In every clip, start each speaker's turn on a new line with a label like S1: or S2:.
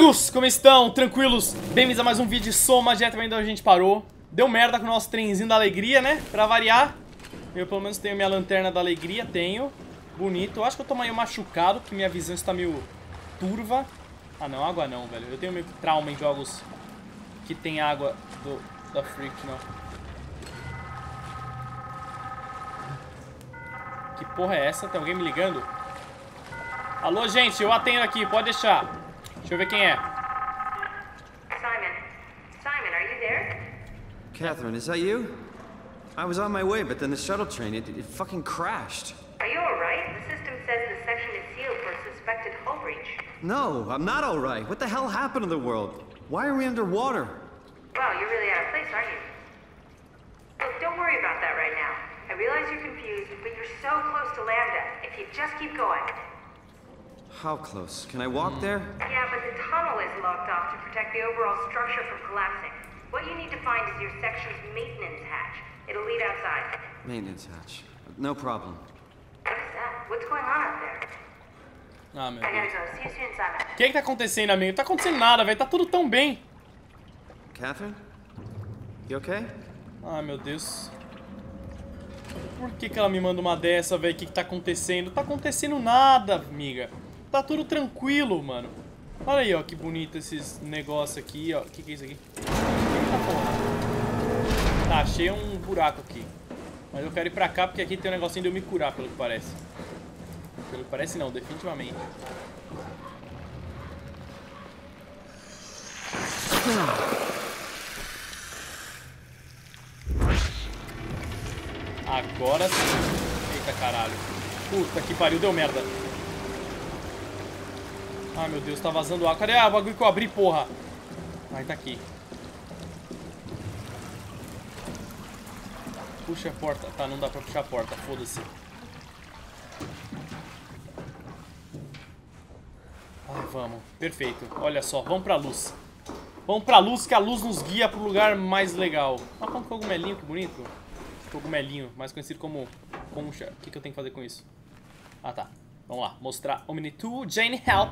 S1: Amigos, como estão? Tranquilos? Bem-vindos a mais um vídeo de Soma, diretamente onde a gente parou. Deu merda com o nosso trenzinho da alegria, né? Pra variar. Eu pelo menos tenho minha lanterna da alegria, tenho. Bonito. Eu acho que eu tô meio machucado, porque minha visão está meio turva. Ah não, água não, velho. Eu tenho meio que trauma em jogos que tem água da Freak, não. Que porra é essa? Tem alguém me ligando? Alô, gente, eu atendo aqui, pode deixar. Deixa eu ver quem é.
S2: Simon, are you there?
S3: Catherine, is that you? I was on my way, but then the shuttle train, it fucking crashed.
S2: Are you alright? The system says the section is sealed for suspected hull breach.
S3: No, I'm not alright. What the hell happened to the world? Why are we underwater?
S2: Wow, you're really out of place, aren't you? Look, don't worry about that right now. I realize you're confused, but you're so close to Lambda. If you just keep going.
S3: How close? Can I walk there?
S2: Yeah, but the tunnel is locked off to protect the overall structure from collapsing. What you need to find is your section's maintenance hatch. It'll lead outside.
S3: Maintenance hatch. No problem.
S2: What is that? What's going on out there?
S1: Ah, meu
S2: I gotta
S1: Deus.
S2: go. See you soon, Simon.
S1: O que tá acontecendo, amigo? Não tá acontecendo nada, velho. Tá tudo tão bem.
S3: Catherine? You okay?
S1: Ah, meu Deus. Por que ela me manda uma dessa, velho? O que tá acontecendo? Não tá acontecendo nada, amiga. Tá tudo tranquilo, mano. Olha aí, ó, que bonito esses negócios aqui, ó. O que é isso aqui? Eita porra. Tá, achei um buraco aqui. Mas eu quero ir pra cá porque aqui tem um negocinho de eu me curar, pelo que parece. Pelo que parece não, definitivamente. Agora sim. Eita caralho. Puta que pariu, deu merda. Ai meu Deus, tá vazando água. Cadê o bagulho que eu abri, porra? Ai, tá aqui. Puxa a porta. Tá, não dá pra puxar a porta, foda-se. Ai, vamos. Perfeito. Olha só, vamos pra luz. Vamos pra luz, que a luz nos guia pro lugar mais legal. Ah, com um cogumelinho, que bonito. Cogumelinho, mais conhecido como concha. O que eu tenho que fazer com isso? Ah, tá. Vamos lá, mostrar Omni2, Jane Help.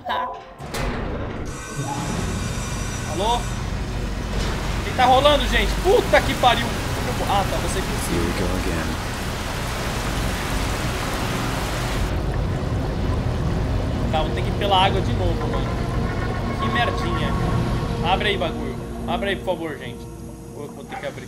S1: Alô? O que tá rolando, gente? Puta que pariu. Ah, tá, você que
S3: Here we go again.
S1: Tá, vou ter que ir pela água de novo, mano. Que merdinha. Abre aí, bagulho. Abre aí, por favor, gente. Vou ter que abrir.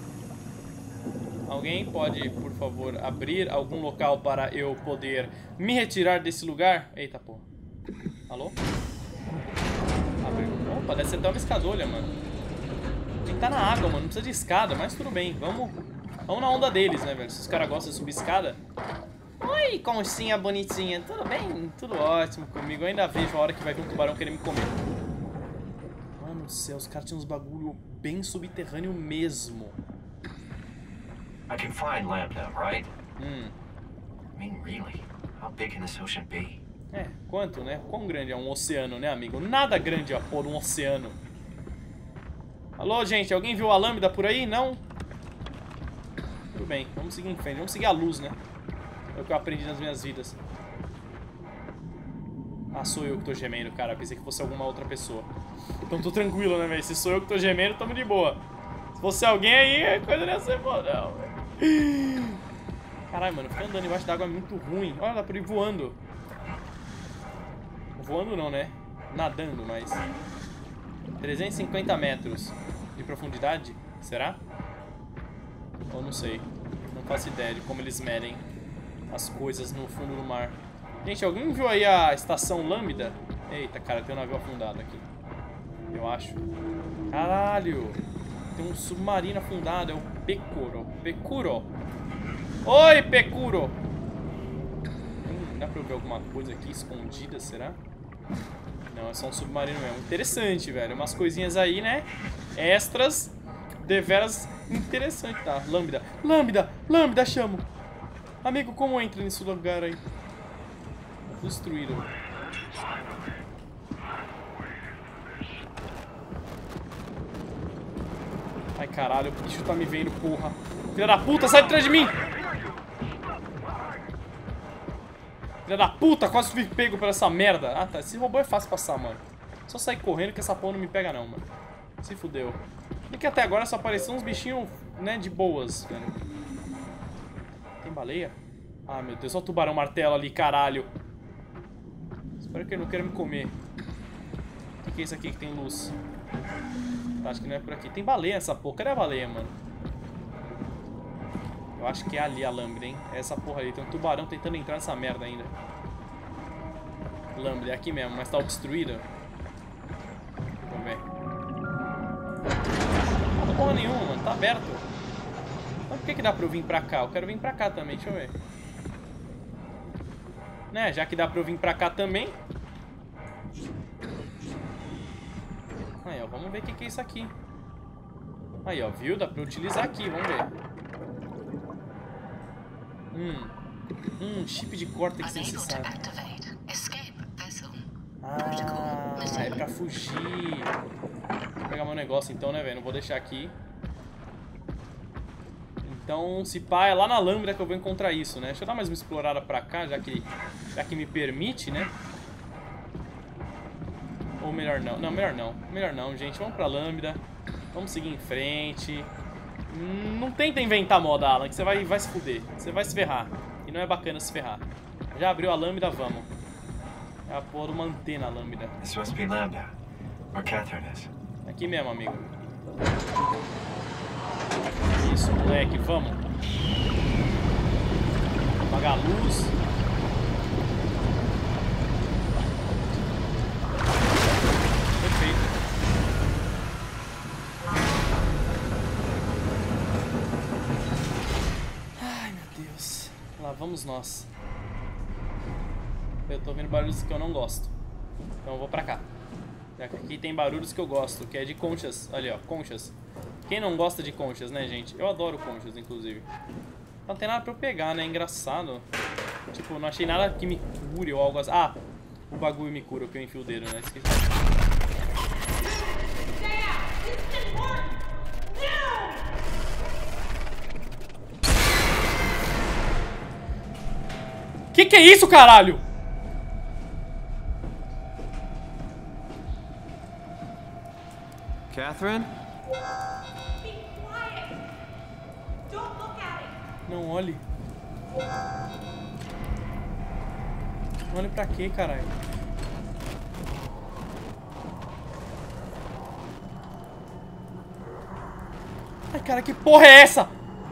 S1: Alguém pode, por favor, abrir algum local para eu poder me retirar desse lugar? Eita, porra. Alô? Abriu. Opa, deve ser até uma escadolha, mano. Tem que estar na água, mano. Não precisa de escada, mas tudo bem. Vamos na onda deles, né, velho? Se os caras gostam de subir escada. Oi, conchinha bonitinha. Tudo bem? Tudo ótimo comigo. Eu ainda vejo a hora que vai vir um tubarão querer me comer. Mano do céu, os caras tinham uns bagulho bem subterrâneo mesmo.
S4: I can find Lambda, right?
S1: I
S4: mean, really? How big can this ocean be?
S1: É, quanto, né? Quão grande é um oceano, né, amigo? Nada grande, ó, por um oceano. Alô, gente, alguém viu a Lambda por aí? Não? Tudo bem, vamos seguir em frente. Vamos seguir a luz, né? É o que eu aprendi nas minhas vidas. Ah, sou eu que tô gemendo, cara. Pensei que fosse alguma outra pessoa. Então tô tranquilo, né, velho? Se sou eu que tô gemendo, tamo de boa. Se fosse alguém aí, a coisa não ia ser boa, não, velho. Caralho, mano, ficar andando embaixo d'água é muito ruim. Olha, dá pra ir voando. Voando não, né? Nadando, mas 350 metros de profundidade, será? Ou não sei. Não faço ideia de como eles medem as coisas no fundo do mar. Gente, alguém viu aí a estação Lambda? Eita, cara, tem um navio afundado aqui. Eu acho. Caralho! Tem um submarino afundado, é o Pecuro. Pecuro! Oi, Pecuro! Dá pra eu ver alguma coisa aqui escondida, será? Não, é só um submarino mesmo. Interessante, velho. Umas coisinhas aí, né? Extras. Deveras interessante. Tá, Lambda. Lambda! Lambda, chamo! Amigo, como entra nesse lugar aí? Destruído. Ai, caralho, o bicho tá me vendo, porra. Filha da puta, sai de trás de mim! Filha da puta, quase fui pego por essa merda. Ah, tá. Esse robô é fácil passar, mano. Só sair correndo que essa porra não me pega não, mano. Se fudeu. E que até agora só apareceu uns bichinhos, né, de boas, velho. Tem baleia? Ah, meu Deus, olha o tubarão martelo ali, caralho. Espero que ele não queira me comer. O que é isso aqui que tem luz? Tá, acho que não é por aqui. Tem baleia essa porra. Cadê a baleia, mano? Eu acho que é ali a lâmpada, hein? É essa porra ali. Tem um tubarão tentando entrar nessa merda ainda. Lâmpada, é aqui mesmo, mas tá obstruída. Vamos ver. Não porra nenhuma, mano. Tá aberto. Mas por que dá pra eu vir pra cá? Eu quero vir pra cá também, deixa eu ver. Né, já que dá pra eu vir pra cá também. Aí, ó, vamos ver o que é isso aqui. Aí, ó, viu? Dá pra eu utilizar aqui, vamos ver. Chip de córtex necessário. Ah, é pra fugir. Vou pegar meu negócio então, né, velho? Não vou deixar aqui. Então, se pá, é lá na lâmpada que eu vou encontrar isso, né? Deixa eu dar mais uma explorada pra cá, já que me permite, né? Ou melhor não. Não, melhor não. Melhor não, gente. Vamos pra lâmpada. Vamos seguir em frente. Não tenta inventar moda, Alan, que você vai se fuder. Você vai se ferrar. E não é bacana se ferrar. Já abriu a lâmpada, vamos. É a porra de uma antena a lâmpada.
S4: This must be Lambda, where Catherine is.
S1: Aqui mesmo, amigo. Isso, moleque, vamos. Apagar a luz. Perfeito. Ai, meu Deus. Lá vamos nós. Eu tô ouvindo barulhos que eu não gosto. Então eu vou pra cá. Já que aqui tem barulhos que eu gosto, que é de conchas. Ali, ó, conchas. Quem não gosta de conchas, né, gente? Eu adoro conchas, inclusive. Não tem nada pra eu pegar, né? Engraçado. Tipo, não achei nada que me cure ou algo assim. Ah, o bagulho me cura, que eu enfio o dedo, né? Esqueci. Que é isso, caralho?
S3: Catherine?
S2: Be quiet. Don't look at it.
S1: Não olhe. Não olhe pra quê, caralho? Ai, cara, que porra é essa?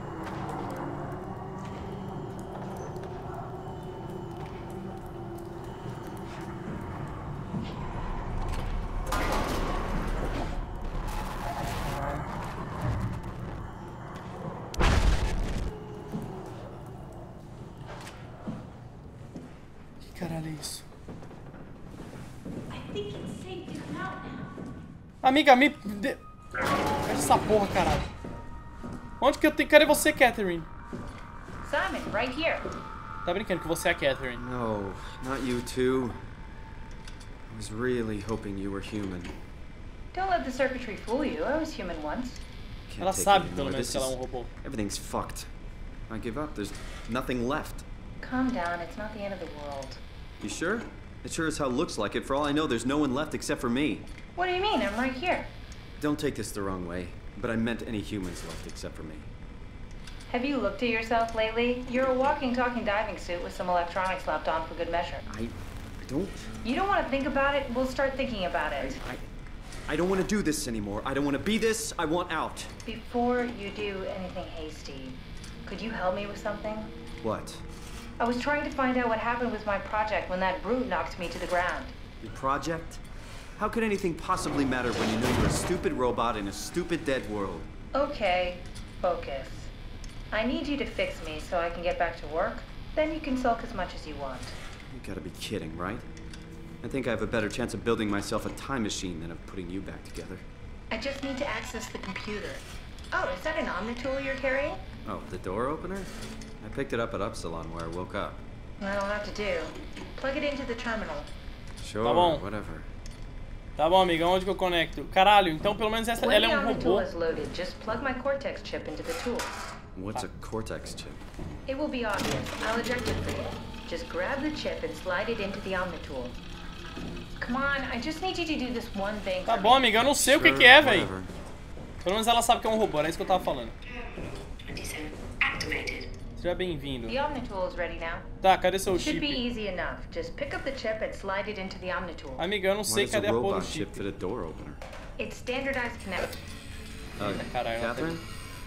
S1: Caralho, é isso? Amiga, Cadê essa porra, caralho? Onde que eu tenho... Cadê você, Catherine?
S2: Simon, right here.
S1: Tá brincando que você é a Catherine.
S3: No, not you too. I was really hoping you were human.
S2: Don't let the circuitry fool you. I was human once.
S3: Can't
S1: Ela
S3: take
S1: sabe,
S3: it
S1: pelo
S3: anymore.
S1: menos,
S3: This
S1: que ela é
S3: is-
S1: um robô.
S3: Everything's fucked. I give up. There's nothing left.
S2: Calm down. It's not the end of the world.
S3: You sure? It sure as hell looks like it. For all I know, there's no one left except for me.
S2: What do you mean? I'm right here.
S3: Don't take this the wrong way, but I meant any humans left except for me.
S2: Have you looked at yourself lately? You're a walking, talking diving suit with some electronics slapped on for good measure.
S3: I don't...
S2: You don't want to think about it? We'll start thinking about it.
S3: I don't want to do this anymore. I don't want to be this. I want out.
S2: Before you do anything hasty, could you help me with something?
S3: What?
S2: I was trying to find out what happened with my project when that brute knocked me to the ground.
S3: Your project? How could anything possibly matter when you know you're a stupid robot in a stupid dead world?
S2: Okay, focus. I need you to fix me so I can get back to work. Then you can sulk as much as you want.
S3: You gotta be kidding, right? I think I have a better chance of building myself a time machine than of putting you back together.
S2: I just need to access the computer. Oh, is that an Omnitool you're carrying?
S3: Oh, the door opener? I picked it up at Upsilon where I woke up.
S2: That'll have to do. Plug it into the terminal.
S3: Sure,
S1: Tá bom.
S3: whatever.
S1: Tá bom, amiga, onde que eu conecto? Caralho, então pelo menos essa,
S2: When
S1: ela
S2: the
S1: é um
S2: Omnitool
S1: robô.
S2: is loaded, just plug my Cortex chip into the tool.
S3: What's a Cortex chip?
S2: It will be obvious. I'll eject it for you. Just grab the chip and slide it into the Omnitool. Come on, I just need you to do this one thing.
S1: Tá bom, amiga, eu não sei o que é, velho. Pelo menos ela sabe que é um robô, era isso que eu tava falando. Seja bem-vindo.
S2: The Omnitool is ready now.
S1: Tá, cadê seu
S2: Should be
S1: chip?
S2: easy enough. Just pick up the chip and slide it into the Omnitool.
S1: Amiga, eu não sei cadê a porra do chip.
S3: Fit a door opener?
S2: It's standardized connect.
S1: Caralho, não tem...
S3: Catherine?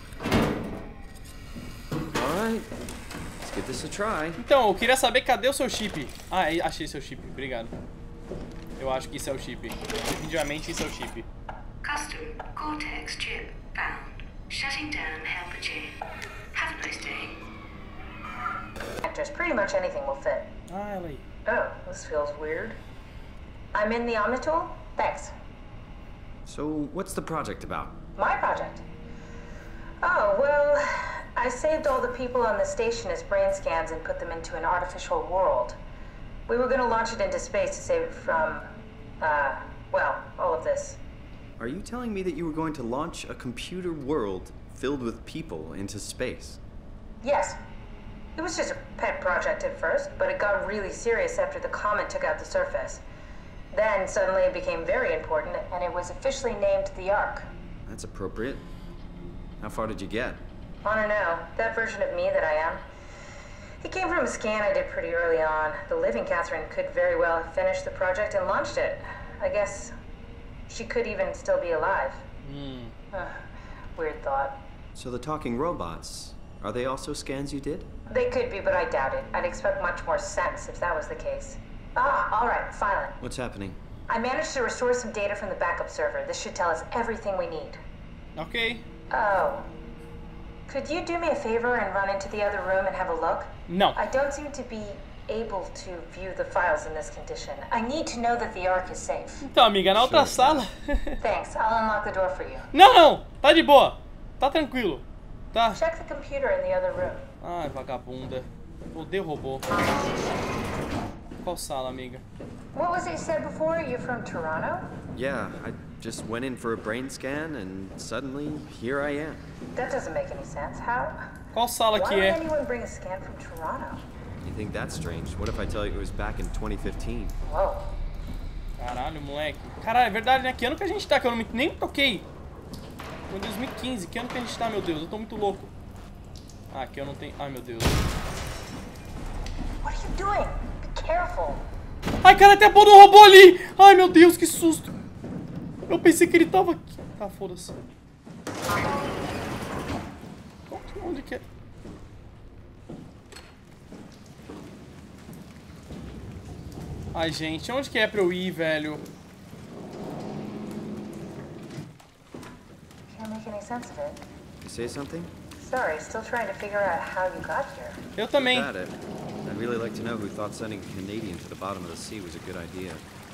S3: Alright. Let's give this a try.
S1: Então, eu queria saber cadê o seu chip. Ah, achei seu chip, obrigado. Eu acho que isso é o chip. Definitivamente isso é o chip.
S5: Custom Cortex chip found. Shutting down helper chain. Have a nice day.
S2: Actors, pretty much anything will fit.
S1: Ah, ela aí.
S2: Oh, this feels weird. I'm in the Omnitool? Thanks.
S3: So, what's the project about?
S2: My project? Oh, well, I saved all the people on the station as brain scans and put them into an artificial world. We were going to launch it into space to save it from, well, all of this.
S3: Are you telling me that you were going to launch a computer world filled with people into space?
S2: Yes. It was just a pet project at first, but it got really serious after the comet took out the surface. Then suddenly it became very important, and it was officially named the Ark.
S3: That's appropriate. How far did you get?
S2: I don't know. That version of me that I am. It came from a scan I did pretty early on. The living Catherine could very well have finished the project and launched it. I guess she could even still be alive. Weird thought.
S3: So the talking robots, are they also scans you did?
S2: They could be, but I doubt it. I'd expect much more sense if that was the case. Ah, all right, finally.
S3: What's happening?
S2: I managed to restore some data from the backup server. This should tell us everything we need.
S1: Ok.
S2: Oh. Could you do me a favor and run into the other room and have a look?
S1: Não.
S2: I don't seem to be able to view the files in this condition. I need to know that the Ark is safe.
S1: Então, amiga, na outra sala...
S2: Thanks. I'll unlock the door for you.
S1: Não, não! Tá de boa. Tá tranquilo. Tá.
S2: Check the computer in the other room.
S1: Ai, vagabunda. Odeio robô. Qual sala, amiga?
S2: What was it you said before? You're from Toronto?
S3: Yeah, I just went in for a brain scan and suddenly here I am.
S2: That doesn't make any sense. How?
S1: Qual sala
S2: Why
S1: que
S2: would
S1: é?
S2: anyone bring a scan from Toronto?
S3: You think that's strange? What if I tell you it was back in 2015?
S2: Whoa.
S1: Caralho, moleque. Caralho, é verdade, né? Que ano que a gente tá? Que eu nem toquei. Foi 2015. Que ano que a gente tá, meu Deus? Eu tô muito louco. Ah, aqui eu não tenho... Ai, meu Deus.
S2: What are you doing? Be careful.
S1: Ai, cara, tem a porra do robô ali! Ai, meu Deus, que susto! Eu pensei que ele tava aqui. Tá, foda-se. Onde que é? Ai, gente, onde que é pra eu ir, velho?
S2: Can't make any sense of it.
S3: You say something?
S2: Sorry, still trying to figure out how you got here.
S1: Eu também.
S3: Got it. I'd really like to know who thought sending a Canadian to the bottom of the sea was a good idea.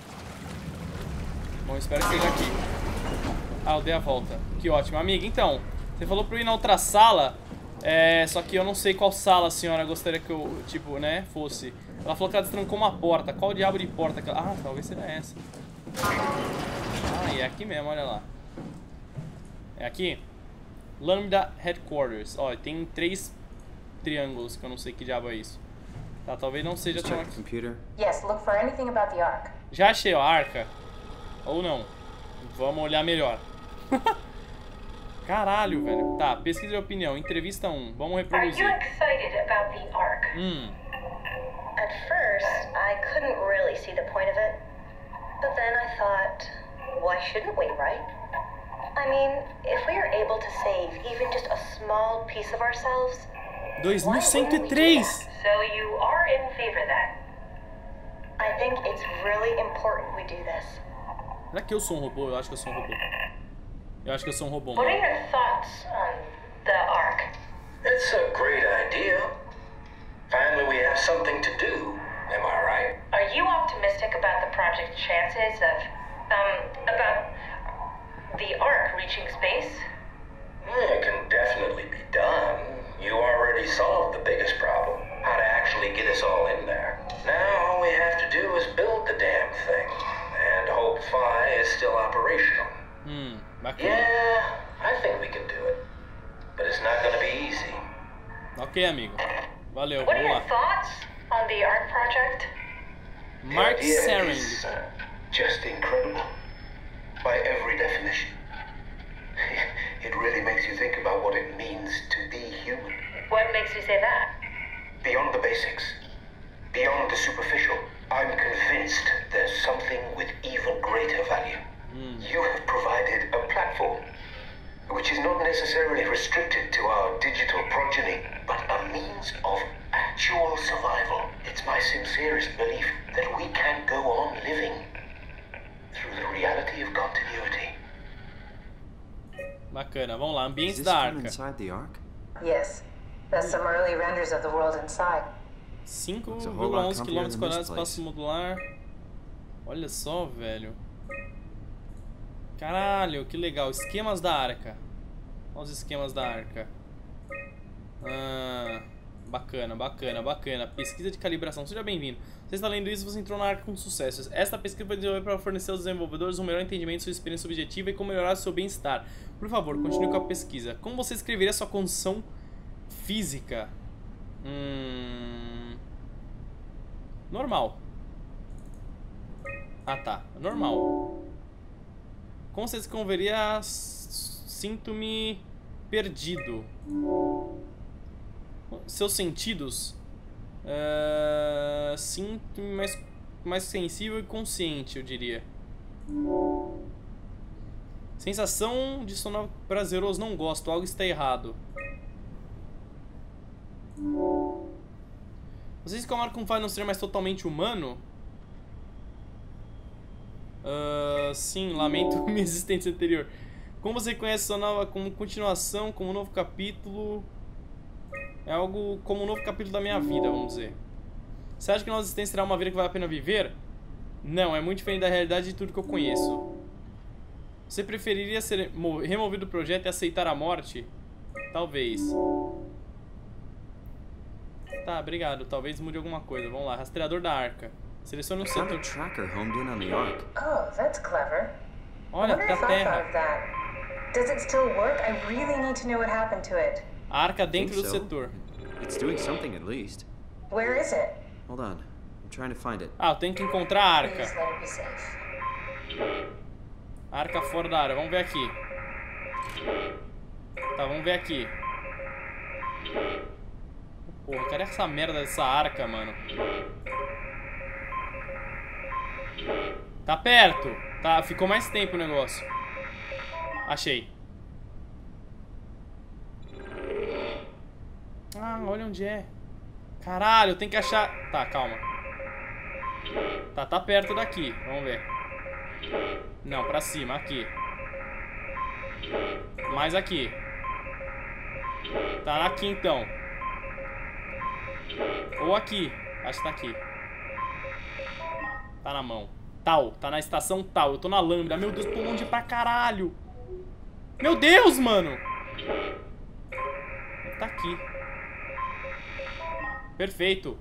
S1: Bom, espero que seja aqui. Ah, eu dei a volta. Que ótimo. Amiga, então, você falou pra eu ir na outra sala, só que eu não sei qual sala a senhora gostaria que eu, tipo, né, fosse. Ela falou que ela destrancou uma porta. Qual diabo de porta que ela... Ah, talvez seja essa. Ah, e é aqui mesmo, olha lá. É aqui? Lambda Headquarters. Ó, tem 3 triângulos que eu não sei que diabo é isso. Tá, talvez não seja
S3: Just
S1: tão
S3: check the
S1: aqui.
S3: computer.
S2: Yes, look for anything about the Ark.
S1: Já achei, ó, a arca. Ou não. Vamos olhar melhor. Caralho, velho. Tá, pesquisa de opinião. Entrevista 1. Vamos
S6: Are
S1: reproduzir.
S6: you excited about the Ark? At first, I couldn't really see the point of it. But then I thought, why shouldn't we, right? I mean, if we are able to save even just a small piece of ourselves, why wouldn't we do
S1: 2103.
S6: that? So you are in favor then? I think it's really important we do this.
S1: Será que eu sou um robô? Eu acho que eu sou um robô. Eu acho que eu sou um robô.
S6: What are your thoughts on the Ark?
S7: It's a great idea. Finally, we have something to do. Am I right?
S6: Are you optimistic about the project's chances of, about the Ark reaching space?
S7: It can definitely be done. You already solved the biggest problem, how to actually get us all in there. Now all we have to do is build the damn thing, and hope Phi is still operational.
S1: Bacana.
S7: Yeah, I think we can do it. But it's not gonna be easy.
S1: Ok, amigo. Valeu,
S6: What are
S1: vamos
S6: your
S1: lá.
S6: thoughts on the Ark project?
S1: Mark
S7: The idea
S1: Sering.
S7: is, just incredible. By every definition. It really makes you think about what it means to be human.
S6: What makes you say that?
S7: Beyond the basics, beyond the superficial, I'm convinced there's something with even greater value. You have provided a platform, which is not necessarily restricted to our digital progeny, but a means of actual survival. It's my sincerest belief that we can go on living through the reality of continuity.
S1: Bacana, vamos lá, ambientes
S3: Is this
S1: da
S3: from
S1: Arca.
S3: inside the Ark?
S2: Yes. That's some early renders of the world inside.
S1: 5,11 km quadrados, espaço modular. Olha só, velho. Caralho, que legal. Esquemas da Arca. Olha os esquemas da Arca. Bacana, bacana, bacana. Pesquisa de calibração. Seja bem-vindo. Você está lendo isso, você entrou na Arca com sucesso. Esta pesquisa foi desenvolvida para fornecer aos desenvolvedores um melhor entendimento de sua experiência objetiva e como melhorar seu bem-estar. Por favor, continue com a pesquisa. Como você escreveria sua condição física? Normal. Ah, tá. Normal. Como você escreveria? Sinto-me perdido. Seus sentidos? Sinto-me mais sensível e consciente, eu diria. Sensação de sono prazeroso, não gosto. Algo está errado. Vocês reclamaram que o Fire não seria mais totalmente humano? Sim, lamento minha existência anterior. Como você conhece sua nova como continuação, como um novo capítulo? É algo como um novo capítulo da minha vida, vamos dizer. Você acha que nossa existência será uma vida que vale a pena viver? Não, é muito diferente da realidade de tudo que eu conheço. Você preferiria ser removido do projeto e aceitar a morte? Talvez. Tá, obrigado. Talvez mude alguma coisa. Vamos lá, rastreador da Arca. Selecione um setor.
S2: Oh, that's clever.
S1: Olha,
S2: I
S1: da
S2: thought of
S1: Terra.
S2: that. Does it still work? I really need to know what happened to it.
S1: A Arca dentro do setor.
S3: It's doing something at least.
S2: Where is it?
S3: Hold on. I'm trying to find it.
S1: Ah, eu tenho que encontrar a Arca.
S2: Please let it be safe.
S1: Arca fora da área. Vamos ver aqui. Tá, vamos ver aqui. Porra, cadê essa merda dessa Arca, mano? Tá perto. Tá, ficou mais tempo o negócio. Achei. Ah, olha onde é. Caralho, eu tenho que achar... Tá, calma. Tá perto daqui. Vamos ver. Não, pra cima, aqui. Mais aqui. Tá aqui então. Ou aqui. Acho que tá aqui. Tá na mão. Tal. Tá na estação tal. Eu tô na lâmina. Meu Deus, tô longe pra caralho. Meu Deus, mano. Tá aqui. Perfeito.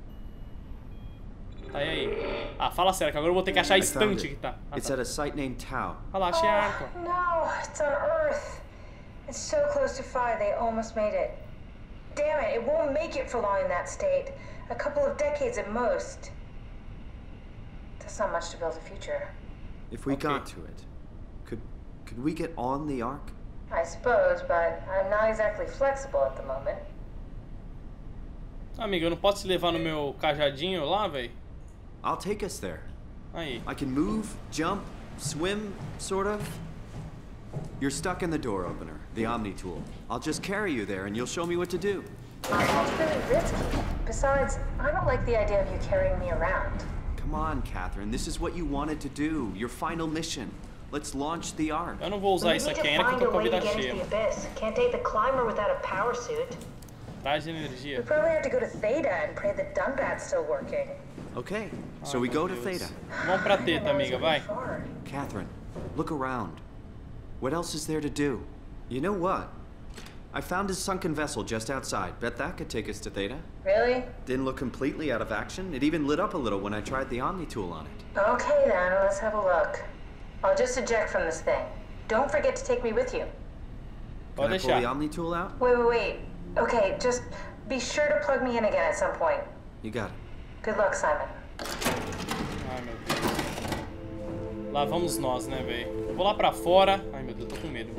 S1: Tá aí. Ah, fala sério, que agora eu vou ter que achar a estante que tá.
S3: It's at a site named Tau.
S1: Ah lá, achei a Arca.
S2: No, it's on Earth. It's so close to Phi, they almost made it. Damn it, it won't make it for long in that state. A couple of decades at most. That's not much to build a future.
S3: If we got to it, could we get on the Ark?
S2: I suppose, but I'm not exactly flexible at the moment.
S1: Amiga, eu não posso te levar no meu cajadinho lá, véi?
S3: I'll take us there.
S1: Aí.
S3: I can move, jump, swim, sort of. You're stuck in the door opener, the Omni tool. I'll just carry you there and you'll show me what to do.
S2: That's really risky. Besides, I don't like the idea of you carrying me around.
S3: Come on, Catherine. This is what you wanted to do. Your final mission. Let's launch the Ark.
S1: Eu não vou usar isso aqui ainda que eu tô com a vida cheia.
S6: Can't take the climber without a power suit.
S1: Traz de energia.
S2: We probably have to go to Theta and pray that Dunbat's still working.
S3: Okay, so we go to Theta.
S1: Vamos pra Theta, amiga, vai.
S3: Catherine, look around. What else is there to do? You know what? I found a sunken vessel just outside. Bet that could take us to Theta.
S2: Really?
S3: Didn't look completely out of action. It even lit up a little when I tried the Omni tool on it.
S2: Okay then, let's have a look. I'll just eject from this thing. Don't forget to take me with you.
S3: Can I pull the Omni tool out?
S2: Wait. Okay, just be sure to plug me in again at some point.
S3: You got it.
S2: Good luck, Simon.
S1: Ai, meu Deus. Lá vamos nós, né, velho? Vou lá pra fora. Ai, meu Deus, tô com medo.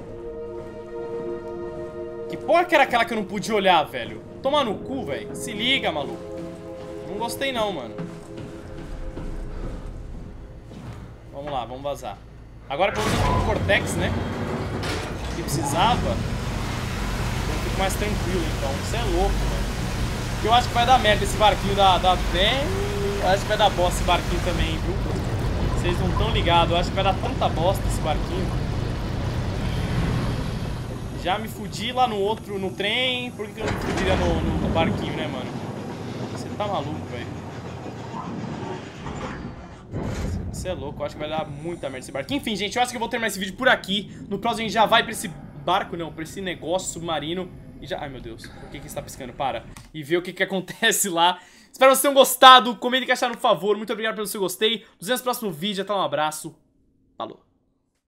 S1: Que porra que era aquela que eu não podia olhar, velho? Toma no cu, velho. Se liga, maluco. Não gostei não, mano. Vamos lá, vamos vazar. Agora pelo menos com o Cortex, né? Que precisava. Eu fico mais tranquilo, então. Você é louco, velho. Porque eu acho que vai dar merda esse barquinho da trem. Eu acho que vai dar bosta esse barquinho também, viu? Vocês não estão ligados. Eu acho que vai dar tanta bosta esse barquinho. Já me fudi lá no outro, no trem. Por que eu não me fudiria no barquinho, né, mano? Você tá maluco, velho. Você é louco, eu acho que vai dar muita merda esse barquinho. Enfim, gente, eu acho que eu vou terminar esse vídeo por aqui. No próximo a gente já vai pra esse barco, não, pra esse negócio submarino. E já... Ai, meu Deus, por que está piscando? Para. E ver o que acontece lá. Espero que vocês tenham gostado. Comentem o que acharam, por favor. Muito obrigado pelo seu gostei. Nos vemos no próximo vídeo. Até um abraço. Falou.